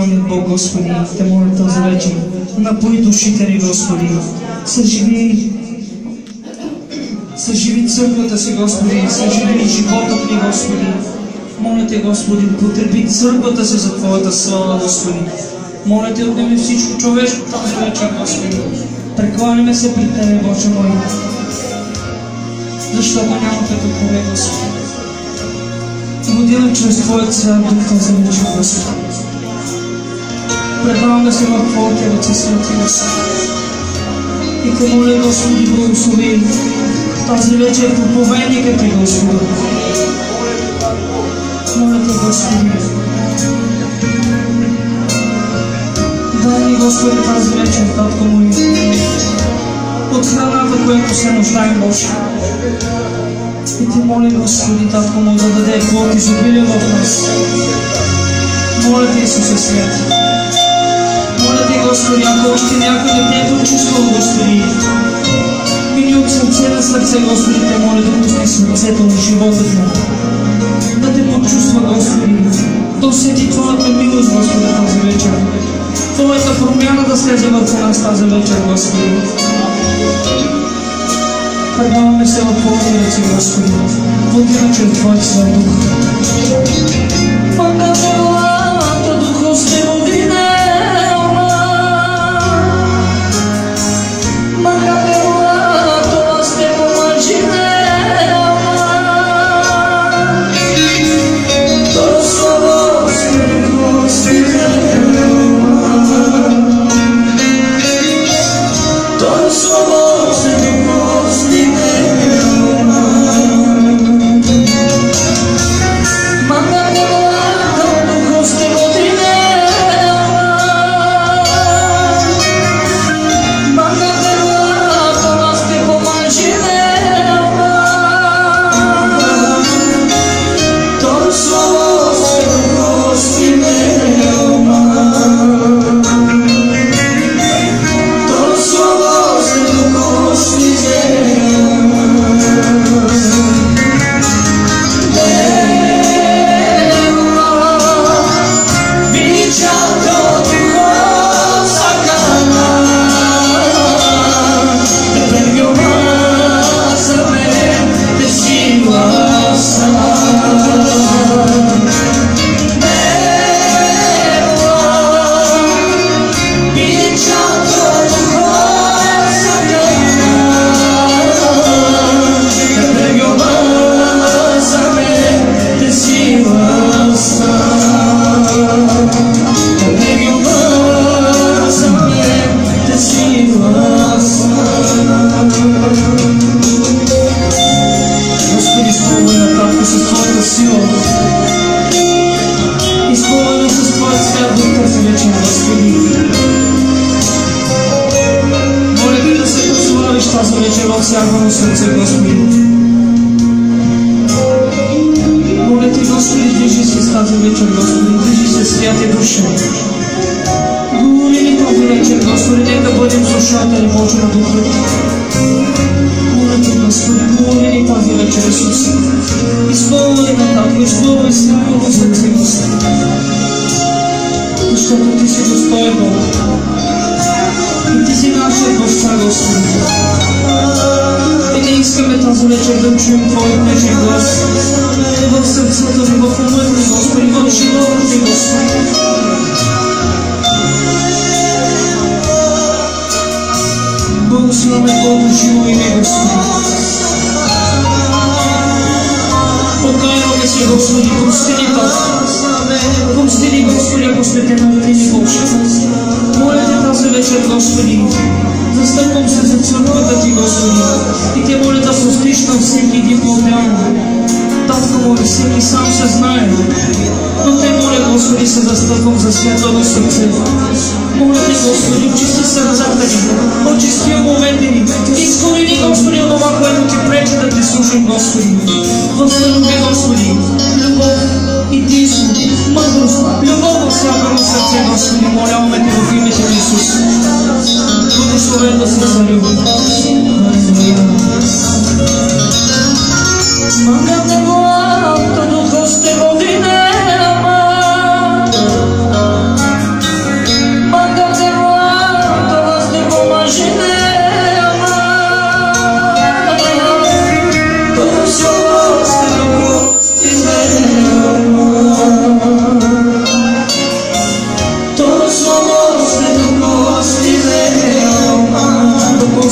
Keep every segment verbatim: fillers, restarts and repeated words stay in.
реалният Бог, Господи, те моля този вечер. Напои душите ни, Господи. Съживи, съживи църквата си, Господи, съживи животът ни, Господи. Моля Те, Господи, потреби църквата си за Твоята слава, Господи. Моля Те, отнеми всичко човешко тази вечер, Господи. Прекланяме се пред Тебе, Боже мой, защото няма като Тебе, Господи. Водилам чрез Твоят свят Дух тази вечер, Господи. Предаваме се в Твоите ръце, Свети Господи. И Те моля, Господи, благослови тази вечер проповедника Ти, Господи. Моля Те, Господи, дай ни, Господи, тази вечер, Татко мой, от храната, която се нуждаем, Боже. И Ти моля, Господи, Татко мой, да даде плод изобилие в нас. Моля Те, Исусе Свят. Моля Те, Господи, ако още някой не Те е почувствал, Господи, мини от сърце на сърце, Господи, Те моля да пусни сърцето на живота Ти. Да Те почувства, Господи, да усети Твоята милост, Господи, тази вечер. Твоята промяна да слезе върху нас тази вечер, Господи. Предаваме се в Твоите ръце, Господи. Води на чрез Твоя Свят Дух. Магавелата Дух сте водинела, Магавелата сте помъчинела, Тора слава сте гостинела, Тора слава сте гостинела, Магавелата Дух сте водинела, Магавелата сте помъчинела, Тора слава сте гостинела, Тора слава сте гостинела. Тази вечер в всяко сърце, Господи. Моля Ти, Господи, движи се с тази вечер, Господи, движи се святи души. Говори ни тази вечер, Господи, нека бъдем слушатели, Боже, на Духа Ти. Моля Ти, Господи, говори ни тази вечер, Исус. Изпълни на Татко, изпълни силно сърце, Господи. Защото Ти си достоен, Бог. И Ти си нашият Баща, Господи. И не искаме тази вечер да чуем Твоят нежен глас в сърцето ни, в умът ни, Господи, в живота ни, Господи. Благословяме Твоето живо име, Господи. Покайваме се, Господи, прости ни, Татко. Прости ни, Господи, ако сме Те навини, Боже. Моля Те тази вечер, Господи, застъпвам се за църквата Ти, Господи, и Те моля да простиш на всеки един по-отделно. Татко моля, всеки сам се знае, но Те моля, Господи, се застъпвам за светлото сърце. Моля Те, Господи, очисти сърцата ни, очисти умовете ни, изкорени, Господи, от това, което Ти пречи да Ти служим, Господи. Възстанови, Господи, любов, единство, мъдрост, любов във всяко сърце, Господи, моляваме Те в името на Исус. Благословен да си Царю. Магавелата Дух сте водинела,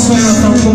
своя толкова.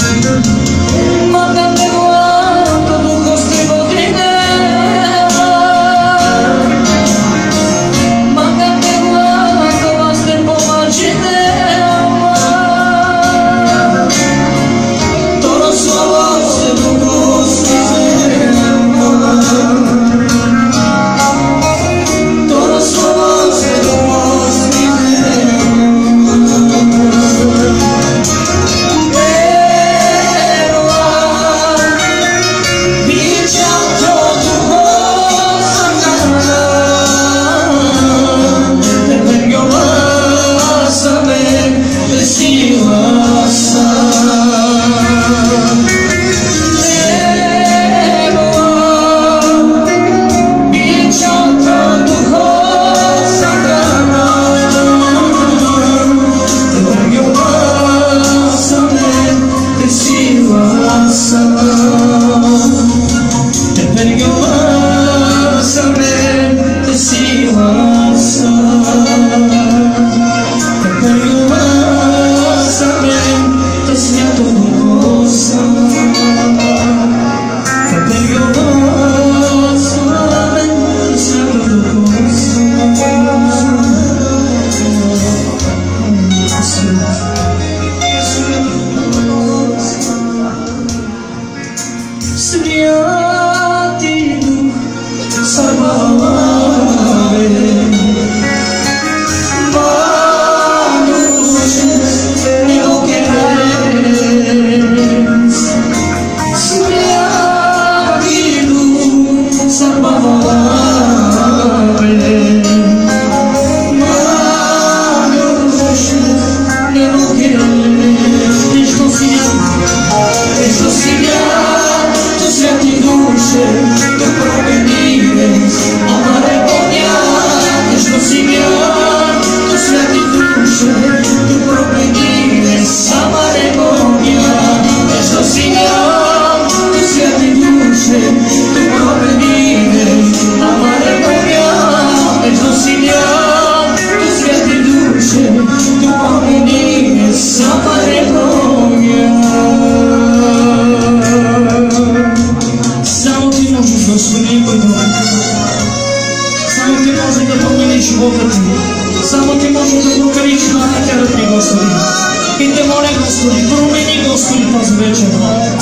Само Ти можеш да покориш характера Ти, Господи. И Те моля, Господи, промени, Господи, тази вечер.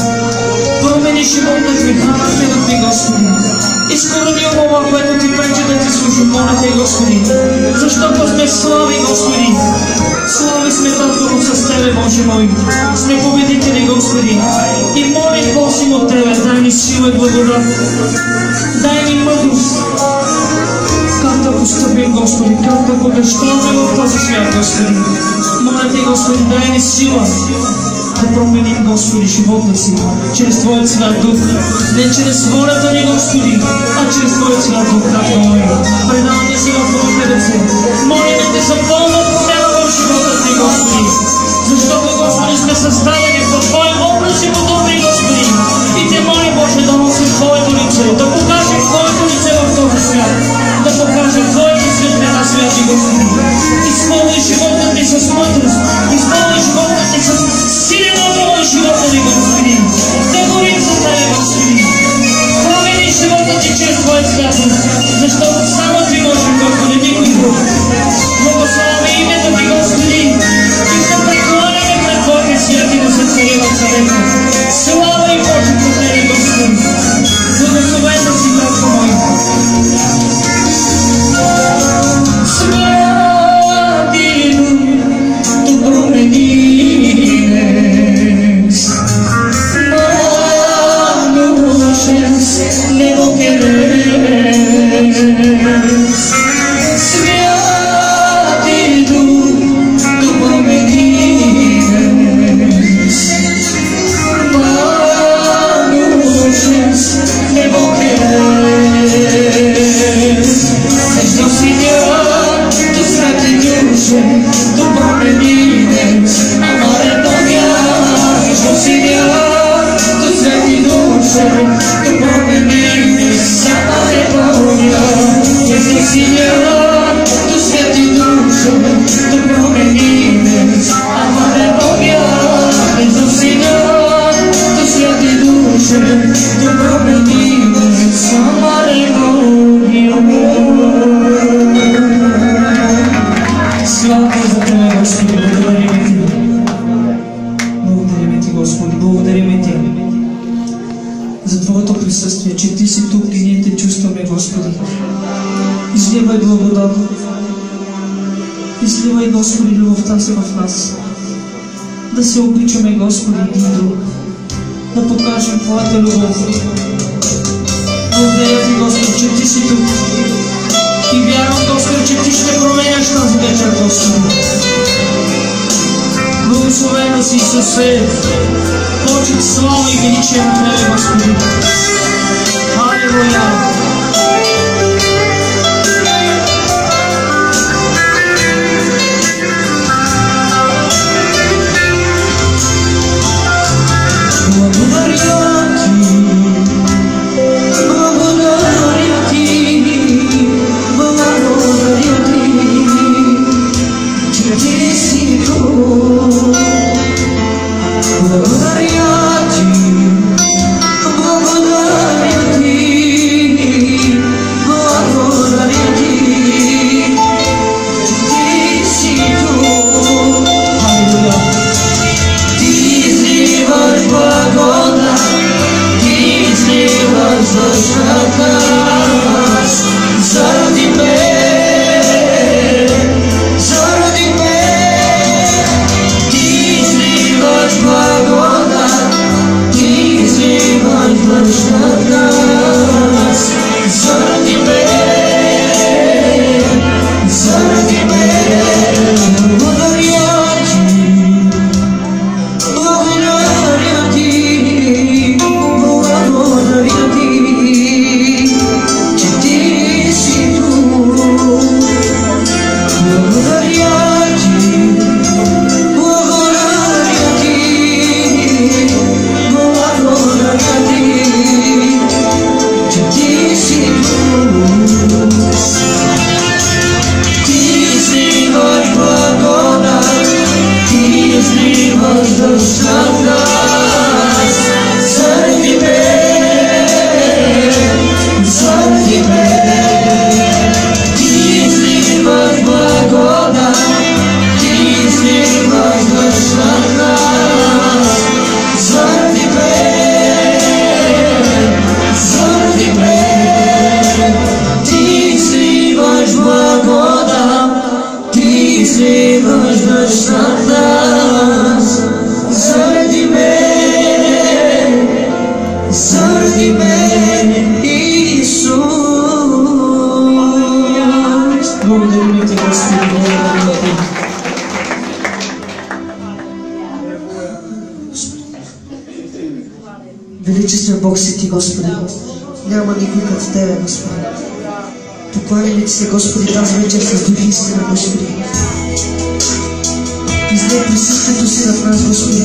Промени живота Ти, характера Ти, Господи. Изкорени онова, което Ти пречи да Ти служи, моля Те, Господи. Защото сме слави, Господи. Слави сме, Татко, с Тебе, Боже мой. Сме победители, Господи. И молим, просим от Тебе, дай ни сила и благодат. Дай ни мъдрост. Как да постъпим, Господи, как да побеждаваме в този свят, Господи. Моля Ти, Господи, дай ни сила да променим, Господи, живота си чрез Твоя Свят Дух. Не чрез волята ни, Господи, а чрез Твоя Свят Дух, Татко мой. Предаваме се в Твоите ръце. Молим Те за пълна промяна в живота Ти, Господи. Защото, Господи, сме създадени в Твоя образ и подобни, Господи. И Те молим, Боже, да носим Твоето лице, да покажем Твоето лице в този свят. Да покажем Твоята светлина, святи Господи. Изпълни живота Ти с мъдрост, изпълни живота Ти с силен огън, живота Ти, Господи. Да горим за Тебе, Господи. Промени живота Ти чрез Твоя святост, защото само Ти можеш, Господи, никой друг. Благослови името Ти, Господи, и се прекланяме пред Твоите святи да се цареват съвета. Слава и почет за Тебе, Господи. Благословен да си, Татко мой. прославяваме за Тебе, Господи, благодарим Ти. Благодарим Ти, Господи, благодарим Ти за Твоето присъствие, че Ти си тук и ние Те чувстваме, Господи. Изливай благодат. Изливай, Господи, любовта си в нас. Да се обичаме, Господи, един друг. Да покажем Твоята любов. Благодаря Ти, Господи, че Ти си тук. И вярвам, Господи, че Ти ще променяш тази вечер, Господи. Благословено си, Исусе. Почет, слава и величие на Тебе, Господи. Алелуя. Величествен Бог си Ти, Господи. Няма никой като Тебе, Господи. Покланяме Ти се, Господи, тази вечер с дух истина, Господи. Излей присъствието си над нас, Господи.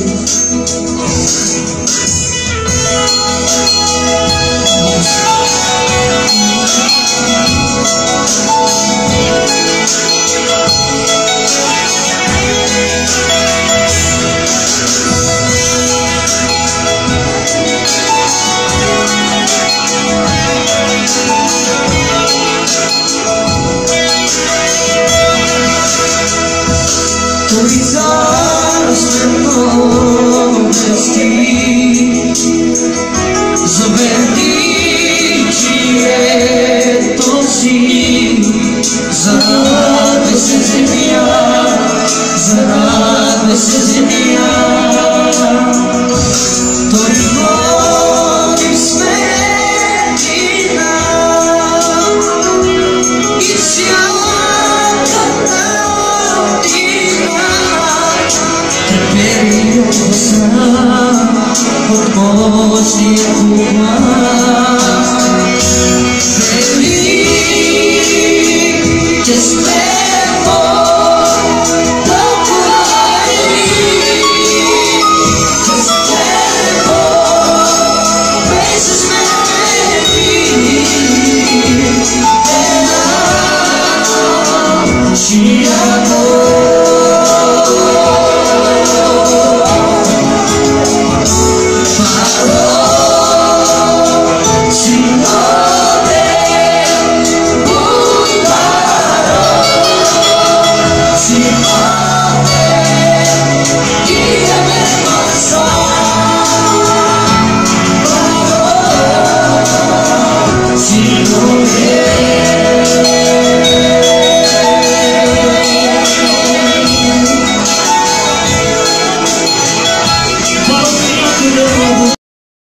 Зарадуй се, земя, зарадуй се, земя.